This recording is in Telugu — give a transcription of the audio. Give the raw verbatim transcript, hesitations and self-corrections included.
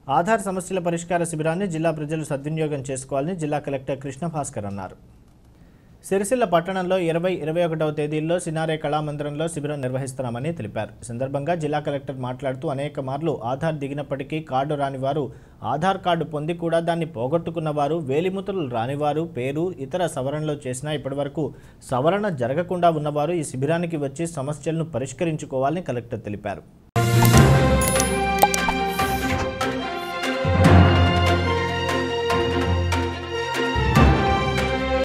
ఆధార్ సమస్యల పరిష్కార శిబిరాన్ని జిల్లా ప్రజలు సద్వినియోగం చేసుకోవాలని జిల్లా కలెక్టర్ కృష్ణ భాస్కర్ అన్నారు. సిరిసిల్ల పట్టణంలో ఇరవై ఇరవై ఒకటవ తేదీల్లో సినారే కళామందిరంలో శిబిరం నిర్వహిస్తున్నామని తెలిపారు. ఈ సందర్భంగా జిల్లా కలెక్టర్ మాట్లాడుతూ అనేక మార్లు ఆధార్ దిగినప్పటికీ కార్డు రానివారు, ఆధార్ కార్డు పొంది కూడా దాన్ని పోగొట్టుకున్నవారు, వేలిముద్రలు రానివారు, పేరు ఇతర సవరణలు చేసినా ఇప్పటివరకు సవరణ జరగకుండా ఉన్నవారు ఈ శిబిరానికి వచ్చి సమస్యలను పరిష్కరించుకోవాలని కలెక్టర్ తెలిపారు.